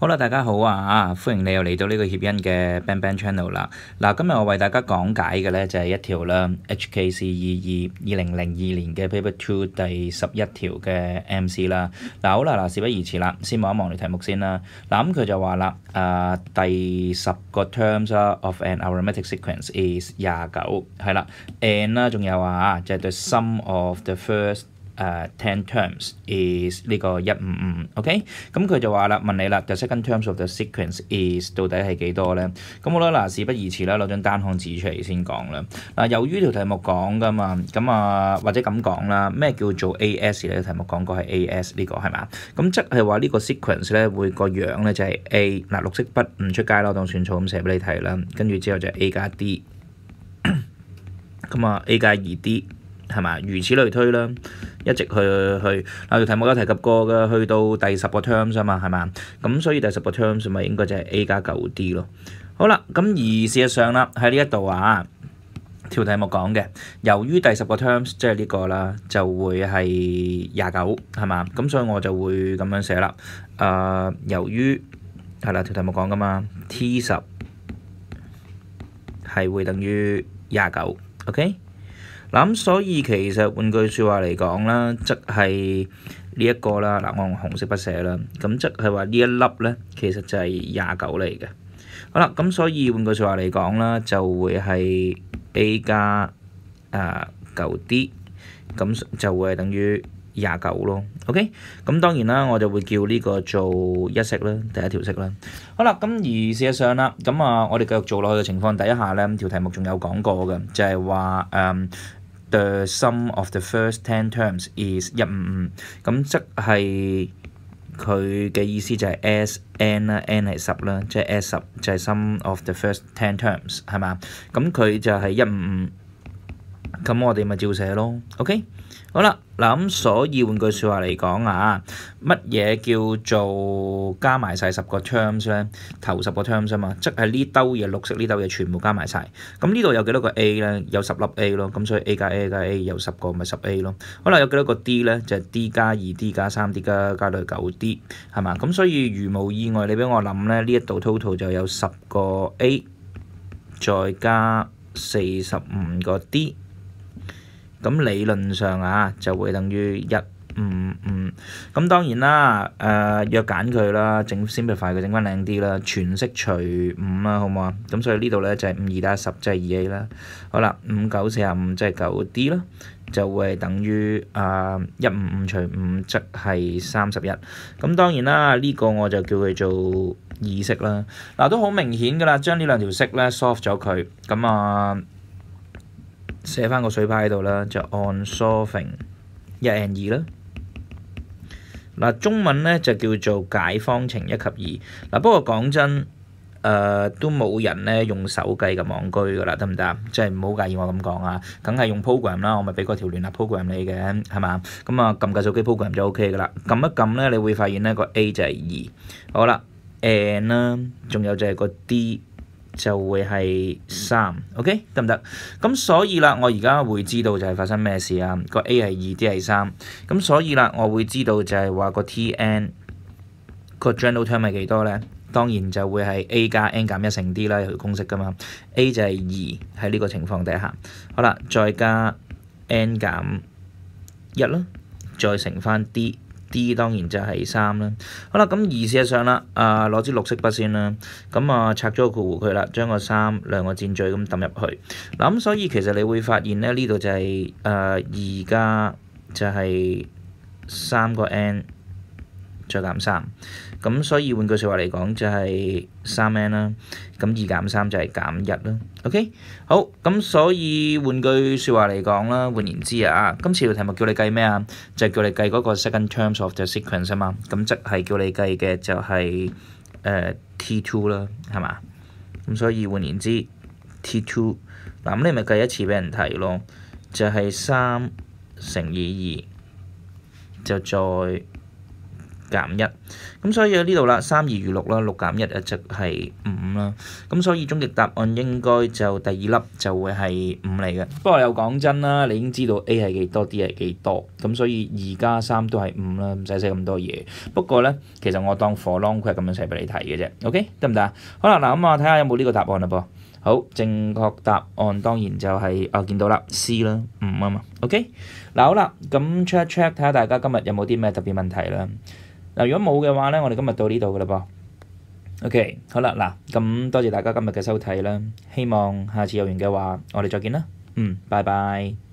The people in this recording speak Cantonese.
好啦，大家好啊！歡迎你又嚟到呢個協恩嘅 Bang Bang Channel 啦。嗱，今日我為大家講解嘅呢就係一條啦 HKC 2002年嘅 Paper 2第11條嘅 MC 啦。嗱，好啦，事不宜遲啦，先望一望你題目先啦。嗱，咁佢就話啦，第10個 terms of an arithmetic sequence is 29，係啦 ，and 啦，仲有就係 the sum of the first 10 terms is 呢個155，OK？咁佢就話啦，問你啦 ，the second terms of the sequence is 到底係幾多咧？咁好啦，事不宜遲啦，攞張單行紙出嚟先講啦。嗱，由於條題目講噶嘛，咁或者咁講啦，咩叫做 AS 咧？題目講過係 AS 呢個係嘛？咁即係話呢個 sequence 咧會個樣咧就係 A 嗱，綠色筆唔出街啦，當算數咁寫俾你睇啦。跟住之後就係 A 加 D， 咁A 加2D。係嘛？如此類推啦，一直去嗱，條題目有提及過嘅，去到第10個 terms 啊嘛，係嘛？咁所以第10個 terms 咪應該就係 A 加 9D 咯。好啦，咁而事實上啦，喺呢一度條題目講嘅，由於第10個 terms 即係呢個啦，就會係29係嘛？咁所以我就會咁樣寫啦。由於係啦，條題目講噶嘛 ，T10係會等於29，OK？嗱，咁所以其實換句説話嚟講啦，即係呢一個啦。嗱，我用紅色筆寫啦。咁即係話呢一粒咧，其實就係29嚟嘅。好啦，咁所以換句説話嚟講啦，就會係 A 加9D， 咁就會係等於29咯。OK， 咁當然啦，我就會叫呢個做一式啦，第一條式啦。好啦，咁而事實上啦，咁我哋繼續做落去嘅情況底下咧，條題目仲有講過嘅，就係話The sum of the first 10 terms is 155，咁即係佢嘅意思就係 S_n 啦 ，n 係10啦，即係 S10就係 sum of the first 10 terms 係嘛？咁佢就係155，咁我哋咪照寫咯 ，OK？ 好啦，嗱咁所以換句説話嚟講乜嘢叫做加埋晒10個 terms 咧？頭10個 terms 啊嘛，即係呢兜嘢綠色呢兜嘢全部加埋晒。咁呢度有幾多個 A 咧？有10粒 A 咯，咁所以 A 加 A 加 A 有10個咪10A 咯。好啦，有幾多個 D 咧？就係 D 加 2D 加 3D 加到 9D 係嘛？咁所以如無意外，你俾我諗咧，呢一度 total 就有10個 A 再加45個 D。咁理論上就會等於155，咁當然啦，約揀佢啦，整 simplify 佢整翻靚啲啦，全式除5啦，好唔好啊？咁所以呢度咧就係52加10，即係2A 啦。好啦，5 9 45即係9D 啦，就會係等於155除5即係31。咁當然啦，呢個我就叫佢做2式啦。嗱，都好明顯㗎啦，將呢兩條式咧 solve 咗佢，咁寫翻個水牌喺度啦，就按 solving 1 and 2啦。嗱，中文咧就叫做解方程1及2。嗱，不過講真，都冇人咧用手計咁戇居噶啦，得唔得？即係唔好介意我咁講梗係用 program 啦，我咪俾嗰條聯絡 program 你嘅，係嘛？咁撳計數機 program 就 OK 噶啦。撳一撳咧，你會發現咧個 A 就係2。好啦 ，and 啦，仲有就係個 D。就會係3，OK 得唔得？咁所以啦，我而家會知道就係發生咩事個 A 係2，D 係3，咁所以啦，我會知道就係話個 Tn 個 general term 係幾多咧？當然就會係 A 加 n 減1乘 D 啦，有條公式噶嘛。A 就係2喺呢個情況底下，好啦，再加 n 減1啦，再乘翻 D 當然就係3啦。好啦，咁而事實上啦，攞支綠色筆先啦。咁拆咗個括弧佢啦，將個3兩個箭嘴咁抌入去。嗱，咁所以其實你會發現咧，呢度就係2加就係3個 n 再減3。咁所以換句説話嚟講就係3n啦。咁2減3就係減1啦。OK， 好，咁所以換句説話嚟講啦，換言之今次條題目叫你計咩就係叫你計嗰個 second terms of the sequence 啊嘛。咁即係叫你計嘅就係T2 啦，係嘛？咁所以換言之 T2， 嗱咁你咪計一次俾人睇咯，就係3乘以2，就再減一，咁所以喺呢度啦，3、2餘6啦，6減1即係5啦，咁所以終極答案應該就第二粒就會係5嚟嘅。不過又講真啦，你已經知道 A 係幾多，D 係幾多，咁所以2加3都係5啦，唔使寫咁多嘢。不過咧，其實我當 for long quiz 咁樣寫俾你睇嘅啫。OK， 得唔得啊？好啦，嗱咁啊，睇下有冇呢個答案啦噃。好，正確答案當然就係見到啦 C 啦，5啊嘛。OK，嗱好啦，咁 check check 睇下大家今日有冇啲咩特別問題啦。嗱，如果冇嘅話咧，我哋今日到呢度噶啦噃。OK，好啦，嗱咁多謝大家今日嘅收睇啦，希望下次有緣嘅話，我哋再見啦。拜拜。